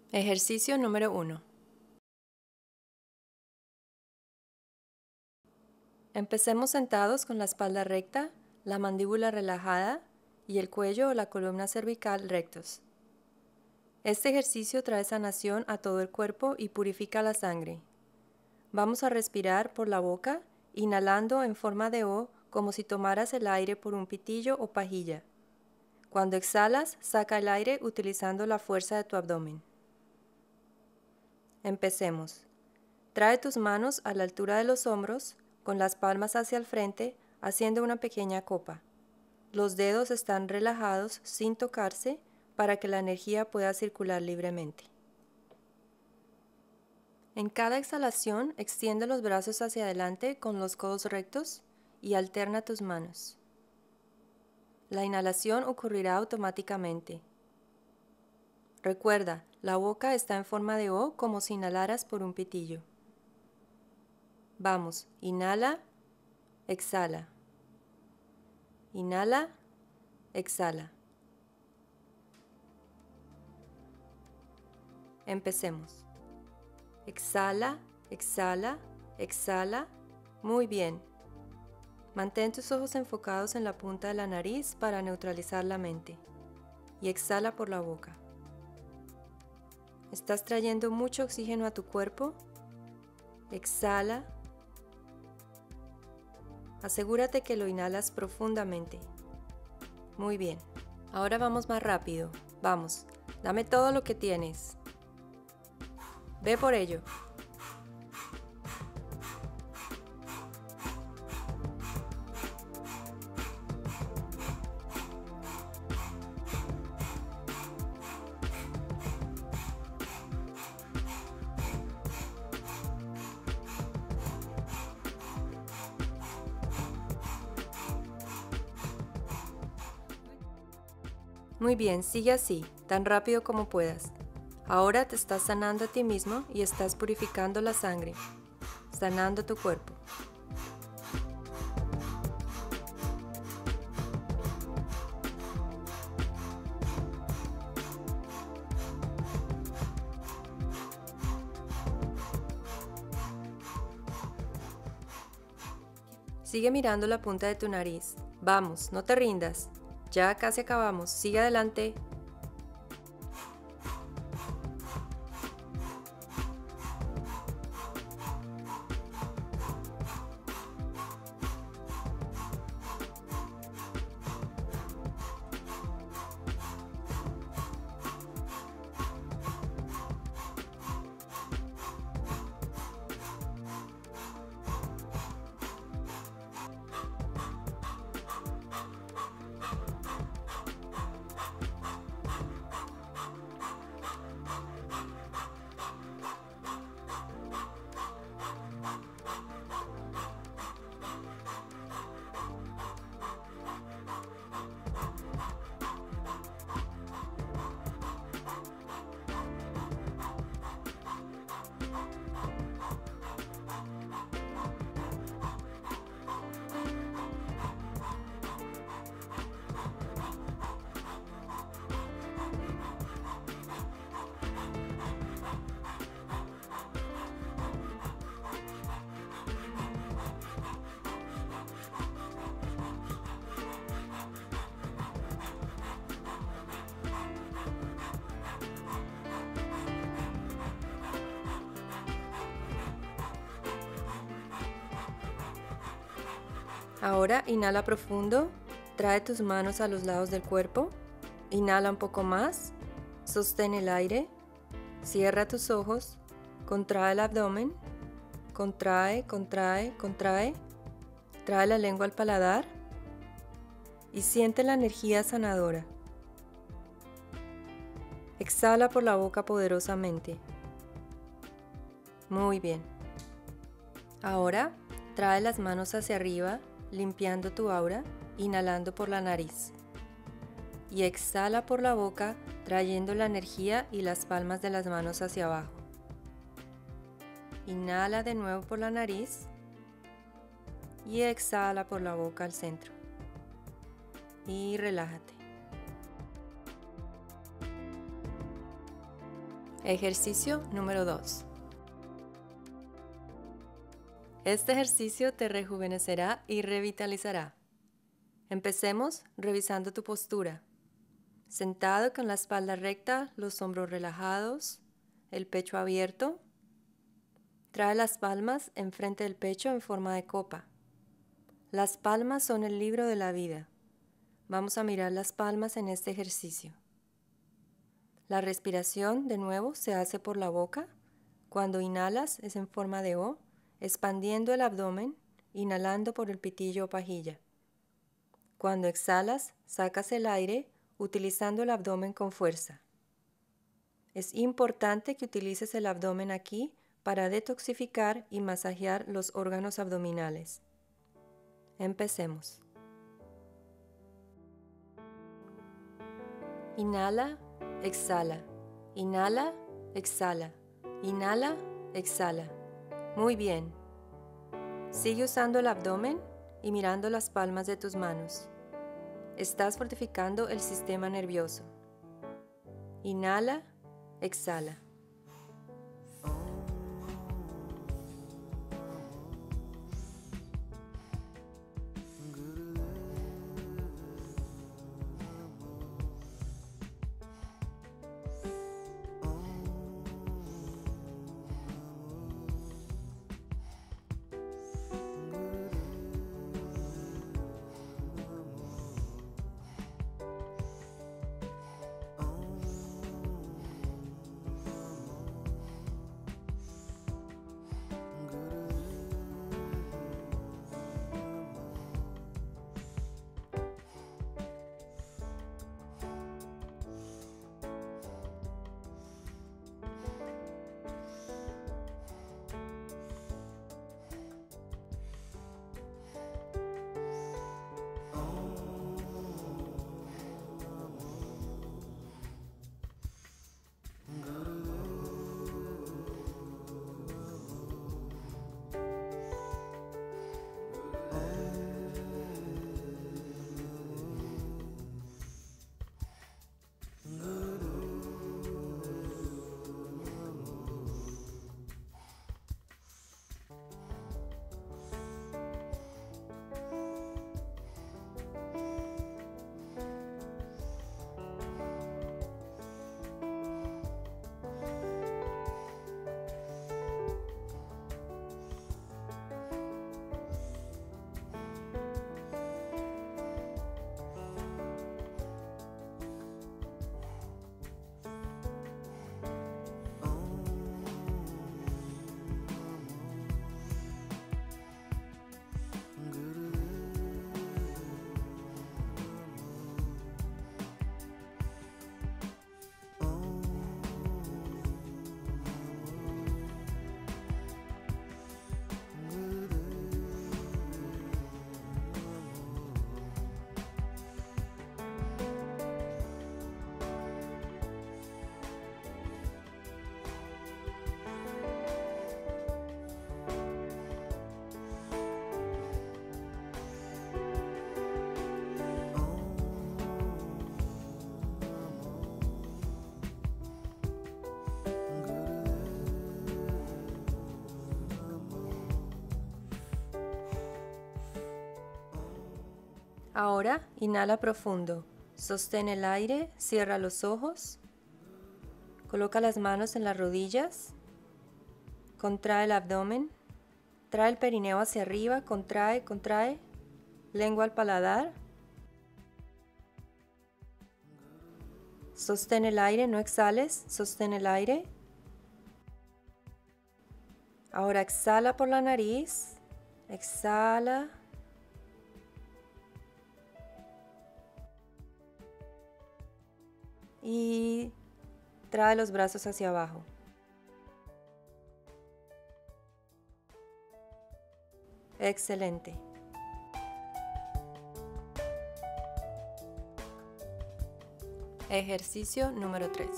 Ejercicio número 1. Empecemos sentados con la espalda recta, la mandíbula relajada y el cuello o la columna cervical rectos. Este ejercicio trae sanación a todo el cuerpo y purifica la sangre. Vamos a respirar por la boca, inhalando en forma de O como si tomaras el aire por un pitillo o pajilla. Cuando exhalas, saca el aire utilizando la fuerza de tu abdomen. Empecemos. Trae tus manos a la altura de los hombros, con las palmas hacia el frente, haciendo una pequeña copa. Los dedos están relajados sin tocarse para que la energía pueda circular libremente. En cada exhalación, extiende los brazos hacia adelante con los codos rectos y alterna tus manos. La inhalación ocurrirá automáticamente. Recuerda, la boca está en forma de O como si inhalaras por un pitillo. Vamos, inhala, exhala. Inhala, exhala. Empecemos. Exhala, exhala, exhala. Muy bien. Mantén tus ojos enfocados en la punta de la nariz para neutralizar la mente. Y exhala por la boca. ¿Estás trayendo mucho oxígeno a tu cuerpo? Exhala. Asegúrate que lo inhalas profundamente. Muy bien. Ahora vamos más rápido. Vamos, dame todo lo que tienes. Ve por ello. Muy bien, sigue así, tan rápido como puedas. Ahora te estás sanando a ti mismo y estás purificando la sangre, sanando tu cuerpo. Sigue mirando la punta de tu nariz. Vamos, no te rindas. Ya casi acabamos. Sigue adelante. Ahora inhala profundo, trae tus manos a los lados del cuerpo, inhala un poco más, sostén el aire, cierra tus ojos, contrae el abdomen, contrae, contrae, contrae, trae la lengua al paladar y siente la energía sanadora. Exhala por la boca poderosamente. Muy bien. Ahora trae las manos hacia arriba, limpiando tu aura, inhalando por la nariz. Y exhala por la boca, trayendo la energía y las palmas de las manos hacia abajo. Inhala de nuevo por la nariz y exhala por la boca al centro. Y relájate. Ejercicio número 2. Este ejercicio te rejuvenecerá y revitalizará. Empecemos revisando tu postura. Sentado con la espalda recta, los hombros relajados, el pecho abierto. Trae las palmas enfrente del pecho en forma de copa. Las palmas son el libro de la vida. Vamos a mirar las palmas en este ejercicio. La respiración, de nuevo, se hace por la boca. Cuando inhalas es en forma de O, expandiendo el abdomen, inhalando por el pitillo o pajilla. Cuando exhalas, sacas el aire utilizando el abdomen con fuerza. Es importante que utilices el abdomen aquí para detoxificar y masajear los órganos abdominales. Empecemos. Inhala, exhala. Inhala, exhala. Inhala, exhala. Muy bien. Sigue usando el abdomen y mirando las palmas de tus manos. Estás fortificando el sistema nervioso. Inhala, exhala. Ahora, inhala profundo. Sostén el aire, cierra los ojos. Coloca las manos en las rodillas. Contrae el abdomen. Trae el perineo hacia arriba, contrae, contrae. Lengua al paladar. Sostén el aire, no exhales, sostén el aire. Ahora exhala por la nariz. Exhala. Y trae los brazos hacia abajo. Excelente. Ejercicio número 3.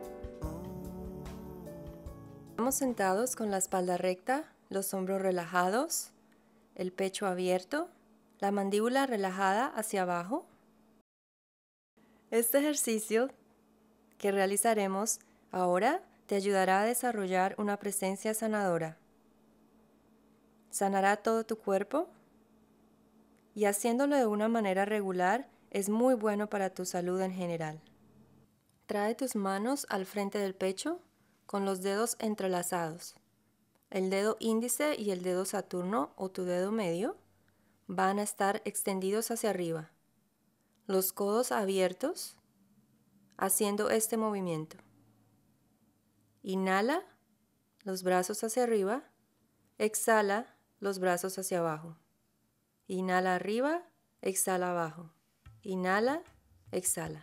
Estamos sentados con la espalda recta, los hombros relajados, el pecho abierto, la mandíbula relajada hacia abajo. Este ejercicio que realizaremos ahora te ayudará a desarrollar una presencia sanadora. Sanará todo tu cuerpo y haciéndolo de una manera regular es muy bueno para tu salud en general. Trae tus manos al frente del pecho con los dedos entrelazados. El dedo índice y el dedo Saturno o tu dedo medio van a estar extendidos hacia arriba. Los codos abiertos haciendo este movimiento. Inhala, los brazos hacia arriba. Exhala, los brazos hacia abajo. Inhala arriba, exhala abajo. Inhala, exhala.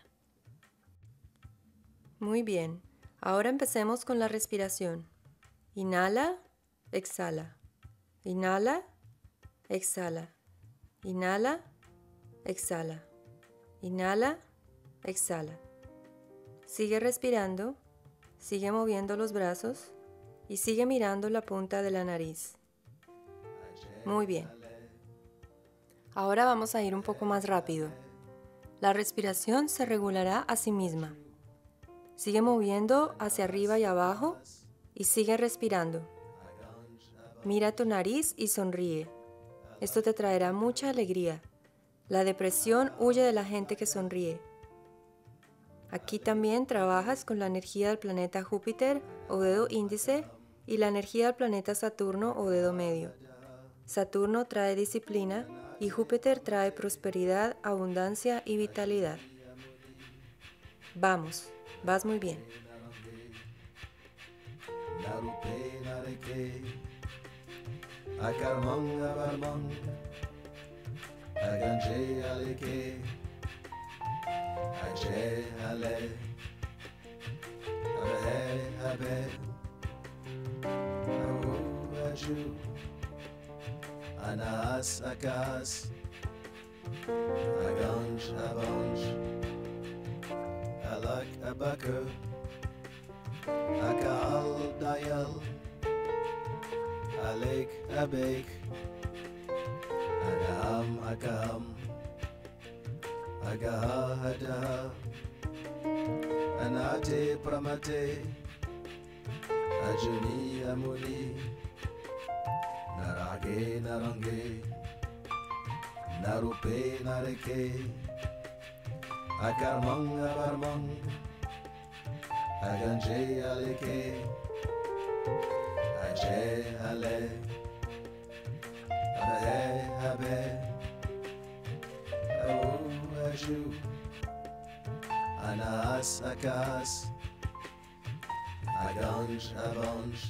Muy bien. Ahora empecemos con la respiración. Inhala, exhala. Inhala, exhala. Inhala, exhala. Inhala, exhala. Sigue respirando, sigue moviendo los brazos y sigue mirando la punta de la nariz. Muy bien. Ahora vamos a ir un poco más rápido. La respiración se regulará a sí misma. Sigue moviendo hacia arriba y abajo y sigue respirando. Mira tu nariz y sonríe. Esto te traerá mucha alegría. La depresión huye de la gente que sonríe. Aquí también trabajas con la energía del planeta Júpiter o dedo índice y la energía del planeta Saturno o dedo medio. Saturno trae disciplina y Júpiter trae prosperidad, abundancia y vitalidad. Vamos, vas muy bien. Anas akas, aganj abanj, alak abaka, akal dayal, alek abek, agam agam, agahada, anate pramate, ajuni amuni. Narage narange, narupe nareke, akarmang abarmang, aganje aleke, aje ale, abe abe, au aju, anas akas, aganj abanj.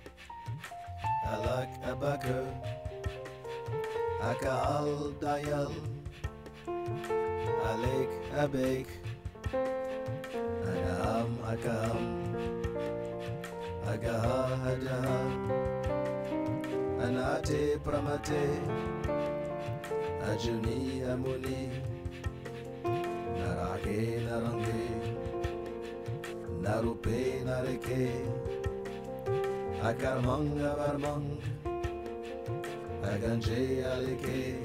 Alak abaka, akal dayal, alek abek, agam agam, agahada, anate pramate, ajuni amuni, narage narange, narupe nareke. Akarmang abarmang, aganje aleke.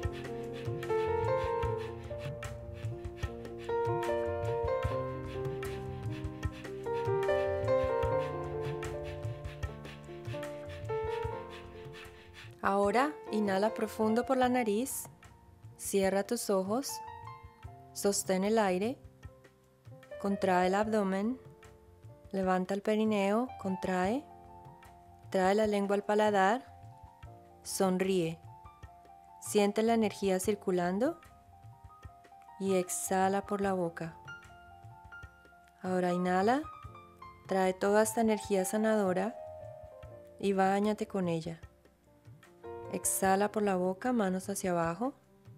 Ahora inhala profundo por la nariz, cierra tus ojos, sostén el aire, contrae el abdomen, levanta el perineo, contrae. Trae la lengua al paladar, sonríe, siente la energía circulando y exhala por la boca. Ahora inhala, trae toda esta energía sanadora y báñate con ella. Exhala por la boca, manos hacia abajo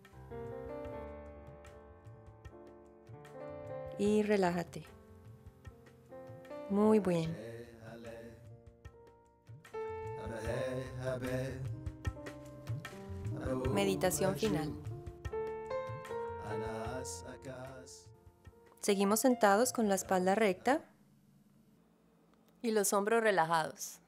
y relájate. Muy bien. Meditación final. Seguimos sentados con la espalda recta y los hombros relajados.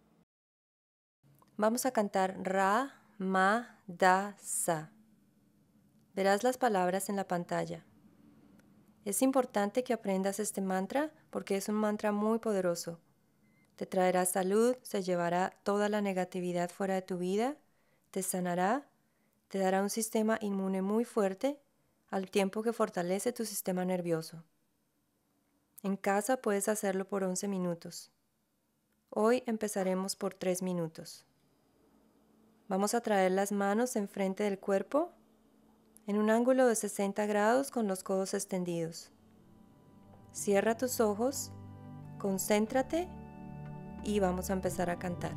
Vamos a cantar Ra, Ma, Da, Sa. Verás las palabras en la pantalla. Es importante que aprendas este mantra porque es un mantra muy poderoso. Te traerá salud, se llevará toda la negatividad fuera de tu vida, te sanará, te dará un sistema inmune muy fuerte, al tiempo que fortalece tu sistema nervioso. En casa puedes hacerlo por 11 minutos. Hoy empezaremos por 3 minutos. Vamos a traer las manos enfrente del cuerpo, en un ángulo de 60 grados con los codos extendidos. Cierra tus ojos, concéntrate y vamos a empezar a cantar.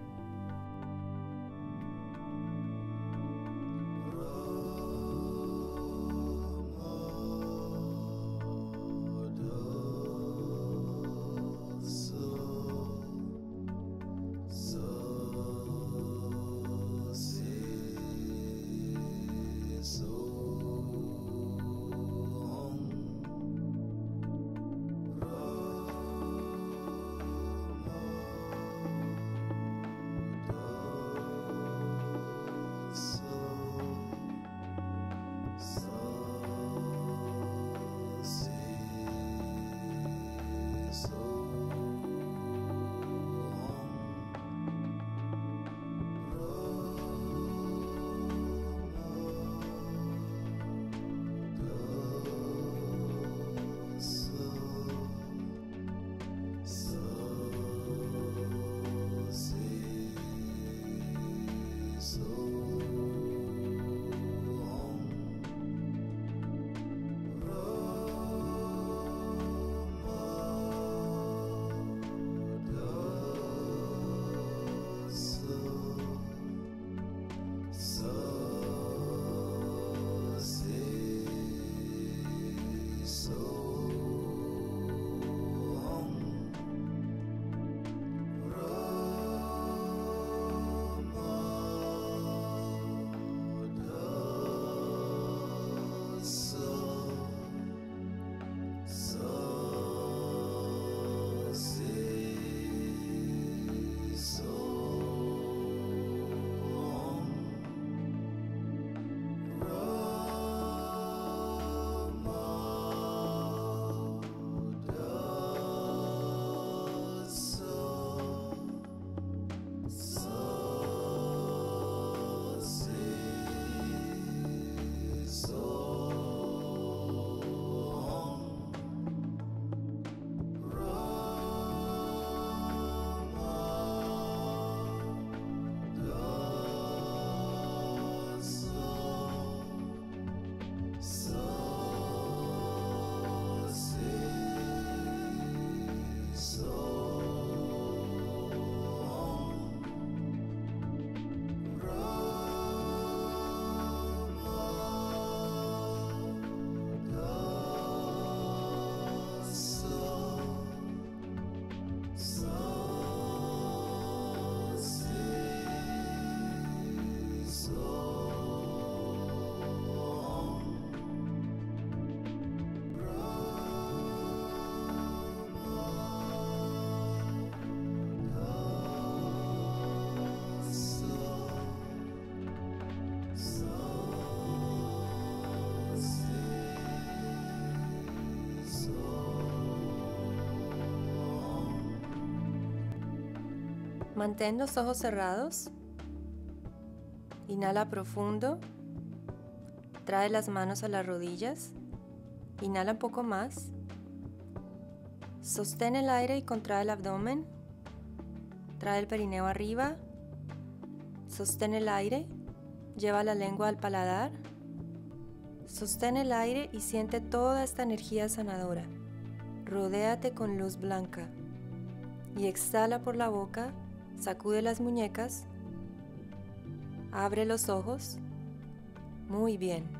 Mantén los ojos cerrados. Inhala profundo. Trae las manos a las rodillas. Inhala un poco más. Sostén el aire y contrae el abdomen. Trae el perineo arriba. Sostén el aire. Lleva la lengua al paladar. Sostén el aire y siente toda esta energía sanadora. Rodéate con luz blanca. Y exhala por la boca. Sacude las muñecas. Abre los ojos. Muy bien.